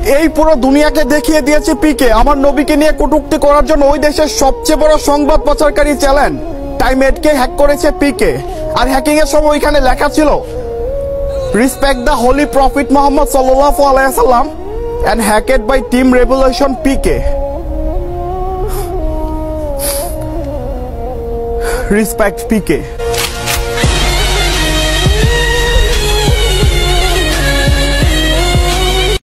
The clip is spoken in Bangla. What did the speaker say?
এই পুরো দুনিয়াকে দেখিয়ে দিয়েছে পিকে। আমার নবীকে নিয়ে কটূক্তি করার জন্য ওই দেশের সবচেয়ে বড় সংবাদ প্রচারকারী চ্যানেল টাইম 8 কে হ্যাক করেছে পিকে। আর হ্যাকিং এর সময় ওইখানে লেখা ছিল respect the holy prophet Muhammad সাল্লাল্লাহু আলাইহি ওয়াসাল্লাম and hacked by Team Revolution PK. Respect PK.